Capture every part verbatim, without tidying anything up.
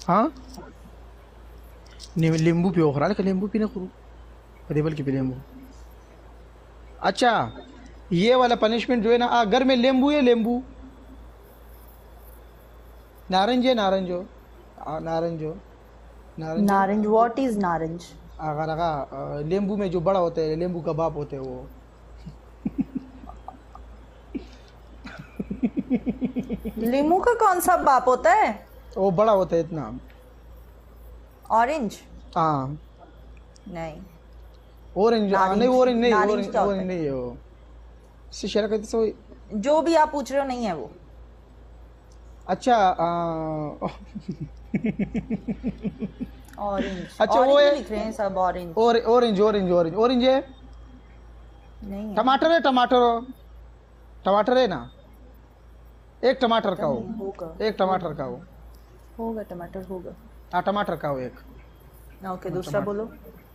हाँ नींबू पियो खरा लेकिन नींबू पीने करूँ टेबल के पे नींबू। अच्छा ये वाला पनिशमेंट जो है ना आ, घर में नींबू है नींबू नारंज है नारंज हो आ, नारंज हो नारंज है नारंज व्हाट इज नारंज? अगर अगर नींबू में जो बड़ा होता है नींबू का बाप होते हैं वो। लीमू का कौन सा बाप होता है? वो बड़ा होता है इतना। ऑरेंज? हाँ नहीं ऑरेंज नहीं ऑरेंज नहीं नारंज ऑरेंज क्या होता ऑरेंज है? नहीं है वो इससे शेयर करते सो। जो भी आप पूछ रहे हो नहीं है वो। अच्छा आ, ऑरेंज अच्छा वो ऑरेंज है लिख रहे हैं सब ऑरेंज। और ऑरेंज ऑरेंज ऑरेंज ऑरेंज है। नहीं है। टमाटर है टमाटर हो टमाटर है ना एक टमाटर का पता हो नहीं, होगा एक टमाटर का हो। होगा टमाटर होगा। हाँ टमाटर का हो एक। ओके दूसरा बोलो।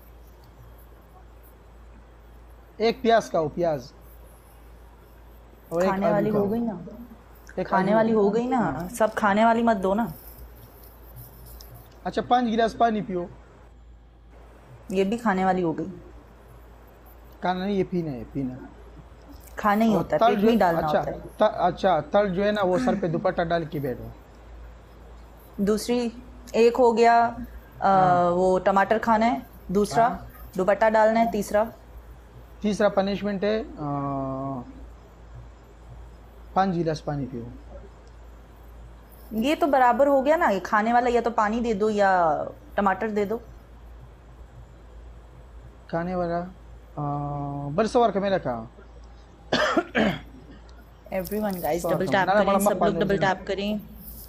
एक प्याज का हो प्याज और एक खाने वाली आलू का हो गई ना। एक खाने आलू वाली का। हो गई ना। सब खाने वाली मत दो ना। अच्छा पाँच गिलास पानी पियो। ये भी खाने वाली हो गई। खाना नहीं ये पीना है पीना। खाना ही और होता है तल पेट जो में ही डालना अच्छा होता है। त, अच्छा तल जो है ना वो सर पे दुपट्टा डाल के बैठो। दूसरी एक हो गया आ, वो टमाटर खाना है। दूसरा दुपट्टा डालना है। तीसरा तीसरा पनिशमेंट है आ, पाँच गिलास पानी पियो। ये तो बराबर हो गया ना। ये खाने वाला या तो पानी दे दो या टमाटर दे दो। खाने वाला बरसवार का मेरा का एवरीवन गाइस सवार डबल का टैप नाना बड़ा करें। सब मप्पा लोग डबल दे टैप करें।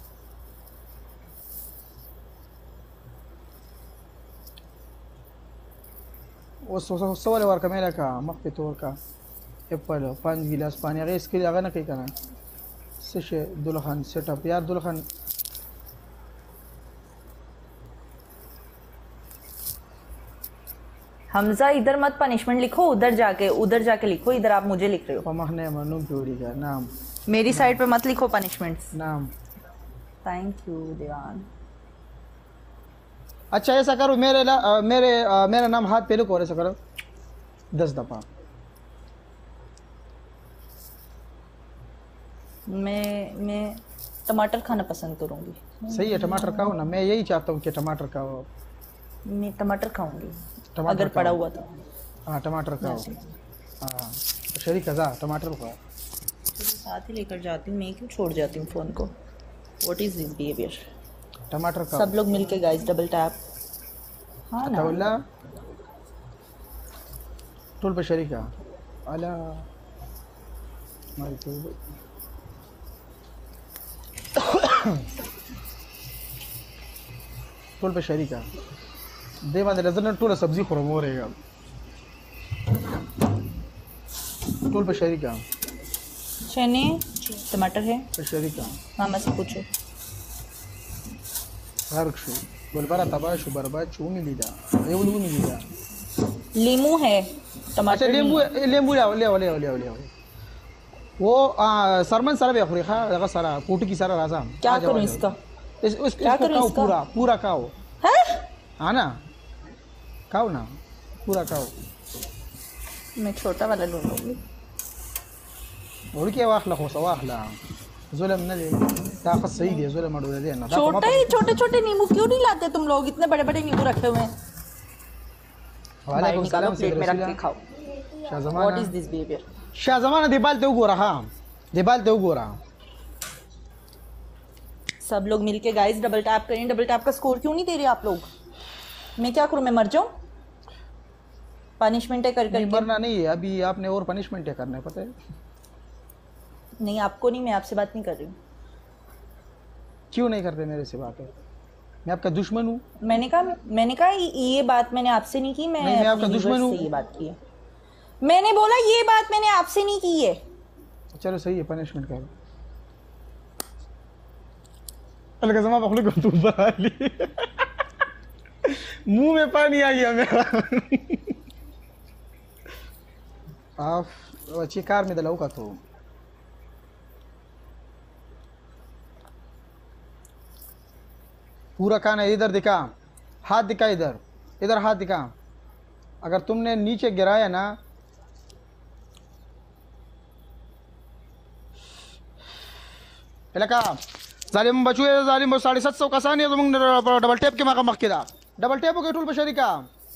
वो सवाल वार का मेरा का मक्के तोर का एप्पल पाँच गिलास पानी अगर इसके लिए अगर ना कहीं करना से दुल्हन सेटअप यार दुल्हन हमजा इधर मत पनिशमेंट लिखो। उधर जाके उधर जाके लिखो। इधर आप मुझे लिख रहे हो। पमखने मनु प्योरी का नाम मेरी साइड पे मत लिखो पनिशमेंट्स। नाम। थैंक यू देवान। अच्छा ऐसा करो मेरे ला, आ, मेरे आ, मेरा नाम हाथ पे लिखो और ऐसा करो दस दफा। मैं मैं टमाटर खाना पसंद करूंगी। सही है टमाटर खाओ ना मैं यही चाहता हूँ कि टमाटर खाओ। मैं टमाटर खाऊंगी टमाटर अगर पड़ा हुआ तो। हाँ टमाटर खाओ। हाँ शरीक जा टमाटर खाओ। साथ ही लेकर जाती हूँ मैं क्यों छोड़ जाती हूँ फ़ोन को। What is this behaviour? टमाटर खाओ सब लोग मिलके गाइस डबल टैप। हाँ ना अतौला टोल पे शरीका अला मारी तो टोल पे शरीका दे माने लजन टोल सब्जी खुरम हो रहेगा टोल पे शरीका चने टमाटर है। पे शरीका मामा से पूछो। हर शो बोलबारा तबा शो बरबा चूनी लीदा ये वो नहीं लीदा। लीमू है अच्छा टमाटर नहीं नींबू है। नींबू ले ले ले ले ले वो सरमन सर भी खुरी खा लगा सारा पूटी की सारा राजा क्या करूँ इसका? इस उस क्या इसको करूँ खाओ इसका? पूरा पूरा खाओ। हैं? हाँ ना खाओ ना पूरा खाओ। मैं छोटा वाला ले लूँगी। और क्या वाखला हो सवाखला जुलम न ले ताकत सही दे जुलम अड़ो दे ना छोटे ही छोटे छोटे नींबू क्यों नहीं लाते तुम लोग? इतने बड़े बड़े नींबू रखे हुए हैं। वालेकुम सलाम प्लेट में रख के खाओ। Shahzaman what is this behaviour? Shahzaman दिबाल ते उगोरा हाँ दिबाल ते उगोरा। सब लोग मिलके गाइस डबल टैप करें। डबल टैप का स्कोर क्यों नहीं दे रहे आप लोग? मैं क्या करूं? मैं मर जाऊं? पनिशमेंट है कर नहीं करके। मरना नहीं है अभी आपने और पनिशमेंट है करना है पता है। नहीं आपको नहीं, मैं आपसे बात नहीं कर रही हूँ। क्यों नहीं करते मेरे से बात है? मैं आपका दुश्मन हूँ? मैंने कहा मैंने कहा ये बात मैंने आपसे नहीं की। मैं नहीं, मैं आपका अपने दुश्मन व्यूअर्स हूँ। से ये बात की है। मैंने बोला ये बात मैंने आपसे नहीं की है। चलो सही है पनिशमेंट करो। अलग जमा पकड़ को तू बना ली मुंह में पानी आ गया मेरा आप अच्छी कार में दलाऊ का तो पूरा खाना इधर दिखा, हाथ दिखा, इधर इधर हाथ दिखा। अगर तुमने नीचे गिराया ना, इलाका जालिम बचू है, जालिम साढ़े सात सौ का सानी है, तुम डबल टेप के माका मक्केदा डबल टेप के टूल बशरी का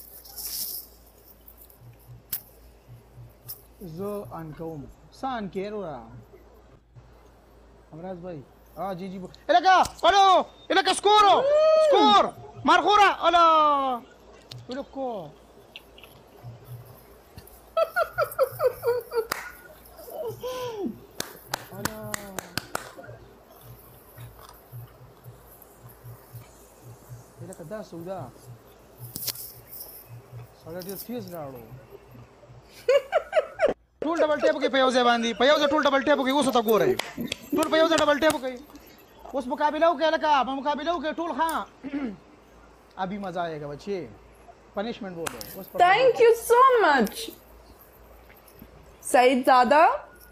जो अनकौम सान केरोरा अमराज भाई। हाँ जी जी इलाका अलो इलाका स्कोर स्कोर मारखोरा अला इलाको अला इलाका दा सौदा साढ़े तीस गाड़ो टूल डबल टेप के पयोजे बांधी पयोजे टूल डबल टेप के उस तक हो रहे टूल पयोजे डबल टेप के उस मुकाबले के लगा मुकाबले के टूल। हाँ अभी मजा आएगा बच्चे, पनिशमेंट बोलो। Thank you so much Saeed Zada,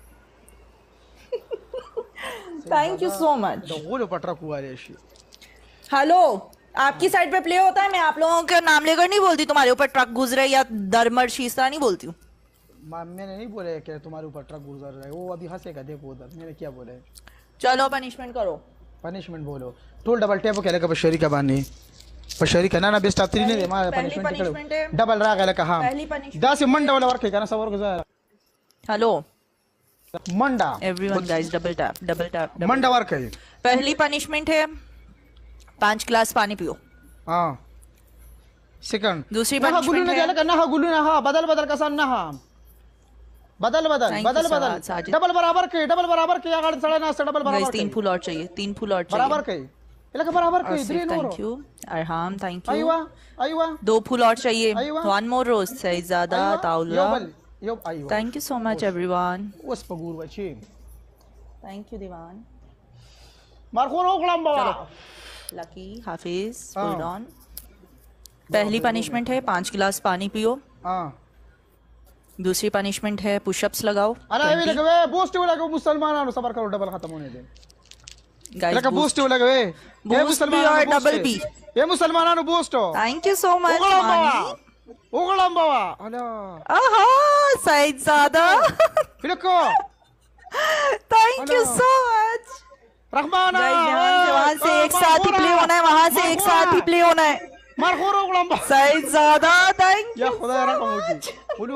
thank you so much. वो पटरा कुआरे हेलो, आपकी साइड पे प्ले होता है, मैं आप लोगों का नाम लेकर नहीं बोलती, तुम्हारे ऊपर ट्रक गुजरे या दरमर शीशा नहीं बोलती हूँ। मैंने नहीं बोले कि तुम्हारे ऊपर ट्रक गुजर रहा है, वो अभी हंसेगा, देखो उधर मैंने क्या बोले। चलो पनिशमेंट करो, पनिशमेंट बोलो। टूल डबल टेप के लगा बशरी का बानी बशरी का ना ना बेस्ट ऑफ थ्री नहीं दे मां पनिशमेंट के डबल रा गया लगा। हाँ दस मन डबल वर्क है ना सवर गुजर। हेलो मंडा everyone guys, double tap double tap मंडा वर्क है। पहली पनिशमेंट है पांच गिलास पानी पियो। हाँ सेकंड दूसरी पनिशमेंट है ना ना गुल्लू ना हाँ बदल बदल का सन ना हाँ बदल बदल बदल बदल डबल बराबर के डबल बराबर के अगर सड़ा ना डबल बराबर तीन फुल और चाहिए, तीन फुल और चाहिए बराबर के इलाका बराबर के इधर नो। Thank you Arham, thank you. आईवा आईवा दो फुल और चाहिए, वन मोर रोज सईज़ादा ताउला। यो आईवा thank you so much everyone. उस पगूर बच्चे थैंक यू दीवान। मारखो रो गुलाम बाबा लकी हाफिज होल्ड ऑन। पहली पनिशमेंट है पांच गिलास पानी पियो। हां दूसरी पनिशमेंट है पुशअप्स लगाओ। अरे ये लगे वे बूस्ट लगे मुसलमानों सबर करो डबल खत्म होने दे गाइस। लगे बूस्ट लगे वे ये मुसलमानों डबल पी ये मुसलमानों boost. Thank you so much मानी उगलम बाबा। अला आहा सईज़ादा फिलको थैंक यू सो मच रहमाना। वहां से एक साथ ही प्ले होना है, वहां से एक साथ ही प्ले होना है। मारखो रो गुलाम बाबा सईज़ादा थैंक या खुदा रकम होगी बोलो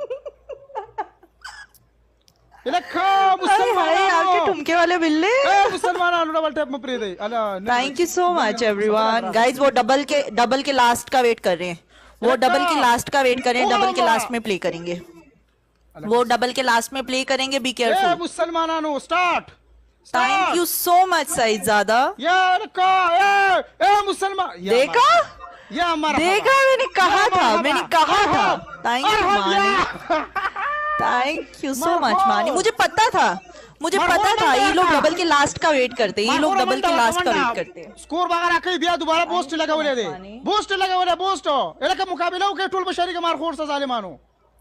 इलाका मुसलमान आपके ठुमके वाले बिल्ले। ए मुसलमान डबल टैप में प्रे दे। अला thank you so much everyone guys. वो डबल के डबल के लास्ट का वेट कर रहे हैं, वो डबल के लास्ट का वेट कर रहे हैं, डबल के लास्ट में प्ले करेंगे, वो डबल के लास्ट में प्ले करेंगे। B careful. ए मुसलमानों start. Thank you so much Saizada. यार का ए ए मुसलमान देखा या हमारा देखा मैंने कहा था मैंने कहा था। Thank you Mani, thank you so much Mani. मुझे पता था मुझे पता था ये लोग डबल के लास्ट का वेट करते हैं, ये लोग डबल के लास्ट का वेट करते हैं। स्कोर वगैरह कहीं दिया दोबारा बूस्ट लगा बोले दे बूस्ट लगा बोले बूस्ट इलाका मुकाबला के टूल बशरी के मारखोर से जालिमानो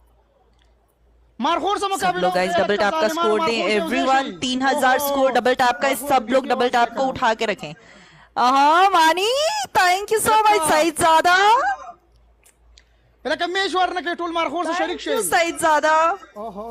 मारखोर से मुकाबला। गाइस डबल टैप का स्कोर दें एवरीवन। तीन हजार स्कोर डबल टैप का, सब लोग डबल टैप को उठा के रखें। हाँ Mani thank you so much Saizada. इलाका मेश्वर ने के टूल मारखोर से शरीक शे सईज़ादा। ओहो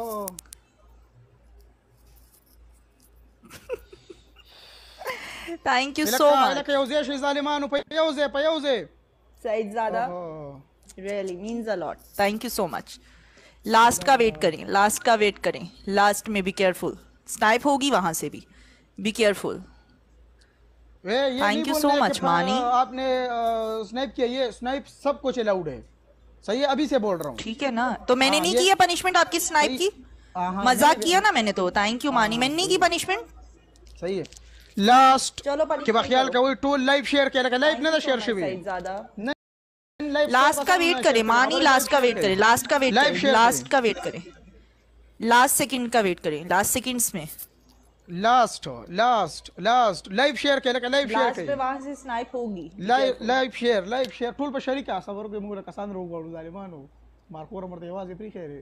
थैंक यू सो मच इलाका योजे शे जालिमानो पयोजे पयोजे Saizada. Really means a lot. Thank you so much. Last का वेट करें, लास्ट का वेट करें, लास्ट में बी केयरफुल। स्नाइप होगी वहां से भी, be careful. Thank you so much Mani. आपने स्नाइप किया, ये स्नाइप सब कुछ अलाउड है, सही है, अभी से बोल रहा हूँ। ठीक है ना, तो मैंने नहीं किया पनिशमेंट आपकी स्नाइप की, मजाक किया ना मैंने तो। थैंक यू मानी, मैंने नहीं की पनिशमेंट। सही है। लास्ट चलो के ख्याल का वही टूल लाइव शेयर किया लगा, लाइव ना शेयर शेयर ज्यादा लास्ट का वेट करें मानी, लास्ट का वेट करें, लास्ट का वेट करें, लास्ट का वेट करें, लास्ट सेकंड का वेट करें, लास्ट सेकंड्स में last last last live share किया लगा, लाइव शेयर पे वहां से स्नाइप होगी। Live live share live share tool पर शरीक आ सबर के मुगला कसान रोग और जालिमानो मार्को और मरते आवाज इतनी कह रहे।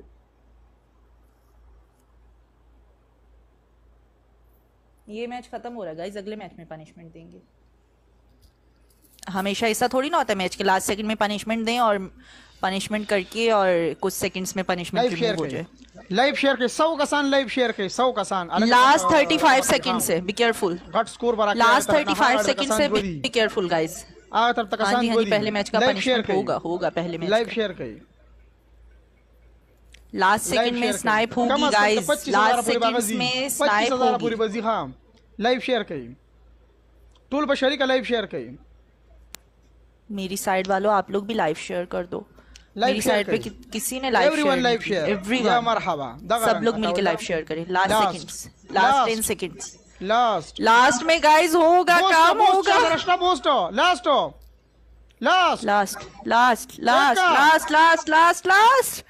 ये मैच खत्म हो रहा है गाइस, अगले मैच में पनिशमेंट देंगे। हमेशा ऐसा थोड़ी ना होता है मैच के लास्ट सेकंड में पनिशमेंट दें और पनिशमेंट करके और कुछ सेकंड्स में पनिशमेंट रिमूव हो जाए। लाइव शेयर के सौ कसान लाइव शेयर के सौ कसान लास्ट थर्टी फाइव सेकंड से बी केयरफुल। गट स्कोर बरा लास्ट थर्टी फाइव सेकंड से बी केयरफुल गाइस। आ तब तक हाँ जी हाँ जी पहले मैच का पनिशमेंट होगा होगा पहले मैच लाइव शेयर के लास्ट सेकंड में स्नाइप होगी गाइस। लास्ट सेकंड्स में स्नाइप होगी पूरी बजी। हां लाइव शेयर के टूल पर शरीक लाइव शेयर के। मेरी साइड वालों आप लोग भी लाइव शेयर कर दो। मेरी साइड पे कि, किसी ने live share live share everyone मरहबा सब लोग मिलके लाइव शेयर करें। Last seconds last ten seconds last last में गाइस होगा काम होगा। Last last last last last last last last last last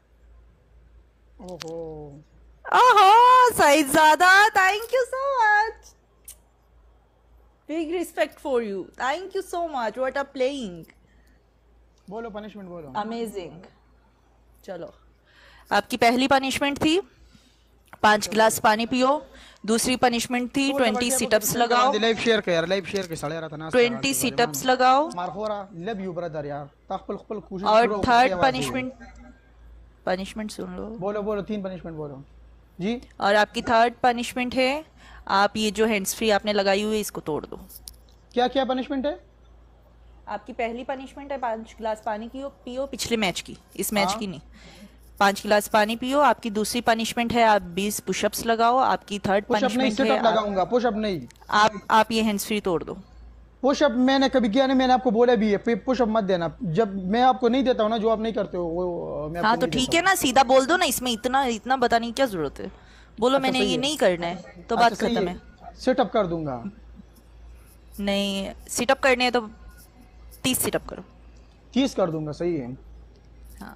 ओहो ओहो Saidzada thank you so much. Big respect for you thank you so much. What are playing बोलो punishment बोलो। Amazing. चलो आपकी पहली पनिशमेंट थी पांच गिलास पानी पियो। दूसरी पनिशमेंट थी ट्वेंटी सिटअप्स लगाओ। लाइव शेयर कर यार लाइव शेयर के साढ़े रहा था ट्वेंटी सिटअप्स लगाओ। मार हो रहा लव यू ब्रदर यार तखपल खपल कोशिश। और थर्ड पनिशमेंट पनिशमेंट सुन लो। बोलो बोलो तीन पनिशमेंट बोलो जी। और आपकी थर्ड पनिशमेंट है आप ये जो हैंड्स फ्री आपने लगाई हुई है इसको तोड़ दो। क्या क्या पनिशमेंट है आपकी? पहली पनिशमेंट है पांच गिलास पानी की पियो पिछले मैच की, इस मैच की नहीं। पांच गिलास पानी पियो। आपकी दूसरी पनिशमेंट है आप बीस पुशअप्स लगाओ। आपकी थर्ड पनिशमेंट है लगाऊंगा पुशअप नहीं। आप आप ये हैंड्स फ्री तोड़ दो। पुशअप मैंने कभी किया नहीं। मैंने आपको बोला भी है पुशअप मत देना। जब मैं आपको नहीं देता हूँ ना जो आप नहीं करते हो वो मैं हाँ तो ठीक है ना सीधा बोल दो ना। इसमें इतना इतना बताने की क्या जरूरत है। बोलो मैंने ये नहीं करना है तो बात खत्म है। सिटअप कर दूंगा। नहीं सिटअप करने हैं तो तीस सिटअप करो। तीस कर दूंगा सही है। हाँ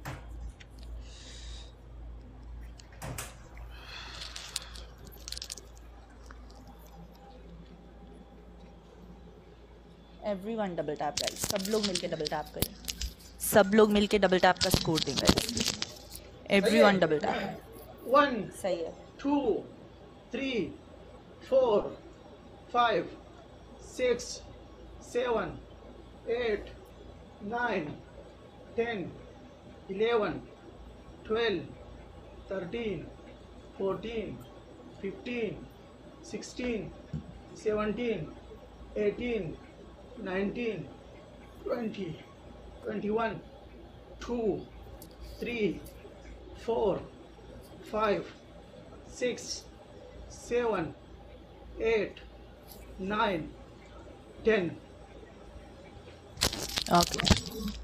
एवरीवन डबल टैप गाइस। सब लोग मिलके डबल टैप करें। सब लोग मिलके डबल टैप का स्कोर दें guys. Everyone double tap. One सही है। Two three four five six seven eight nine ten eleven twelve thirteen fourteen fifteen sixteen seventeen eighteen nineteen twenty twenty one two three four five six seven eight nine ten. Okay